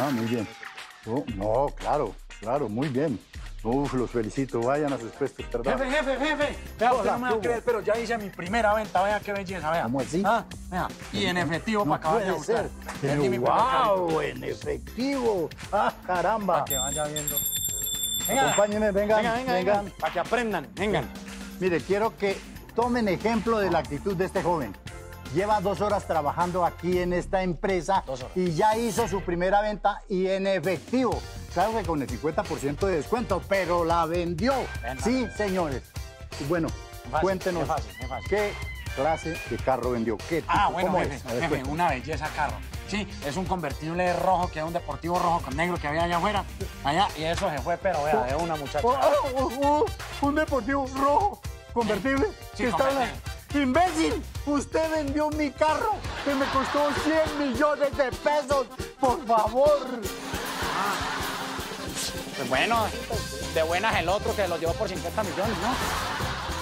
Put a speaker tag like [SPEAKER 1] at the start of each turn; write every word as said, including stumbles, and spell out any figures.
[SPEAKER 1] Ah, muy bien. Oh, no, claro, claro, muy bien. Uf, los felicito. Vayan a sus puestos, ¿verdad?
[SPEAKER 2] Jefe, jefe, jefe. Vea, usted
[SPEAKER 1] Hola,
[SPEAKER 2] no me va a
[SPEAKER 1] ¿cómo?
[SPEAKER 2] creer, pero ya hice mi primera venta. Vea qué belleza, vea.
[SPEAKER 1] ¿Cómo así?
[SPEAKER 2] Ah, vea. Y en efectivo
[SPEAKER 1] No
[SPEAKER 2] para acabar de
[SPEAKER 1] puede
[SPEAKER 2] gustar.
[SPEAKER 1] ser.
[SPEAKER 2] Perdí mi primer
[SPEAKER 1] ¡Wow! En efectivo. ¡Ah, caramba!
[SPEAKER 2] Para que vaya viendo. Venga,
[SPEAKER 1] Acompáñenme, vengan,
[SPEAKER 2] venga, venga,
[SPEAKER 1] vengan.
[SPEAKER 2] venga. Para que aprendan, vengan.
[SPEAKER 1] Mire, quiero que tomen ejemplo de la actitud de este joven. Lleva dos horas trabajando aquí en esta empresa
[SPEAKER 2] Dos horas.
[SPEAKER 1] y ya hizo su primera venta y en efectivo. Claro que con el cincuenta por ciento de descuento, pero la vendió.
[SPEAKER 2] Venga.
[SPEAKER 1] Sí, señores. Y bueno,
[SPEAKER 2] Fácil,
[SPEAKER 1] cuéntenos
[SPEAKER 2] es fácil, es fácil.
[SPEAKER 1] qué clase de carro vendió. ¿Qué tipo?
[SPEAKER 2] Ah, bueno,
[SPEAKER 1] ¿Cómo
[SPEAKER 2] jefe,
[SPEAKER 1] es? A ver,
[SPEAKER 2] jefe,
[SPEAKER 1] cuéntenos.
[SPEAKER 2] una belleza carro. Sí, es un convertible rojo, que es un deportivo rojo con negro que había allá afuera. Allá, y eso se fue, pero vea, de una muchacha.
[SPEAKER 1] Oh, oh, oh, oh, un deportivo rojo convertible.
[SPEAKER 2] Sí,
[SPEAKER 1] que está
[SPEAKER 2] convertible.
[SPEAKER 1] en- ¡Imbécil! Usted vendió mi carro que me costó cien millones de pesos. Por favor.
[SPEAKER 2] Pues bueno, de buenas el otro que lo llevó por cincuenta millones, ¿no?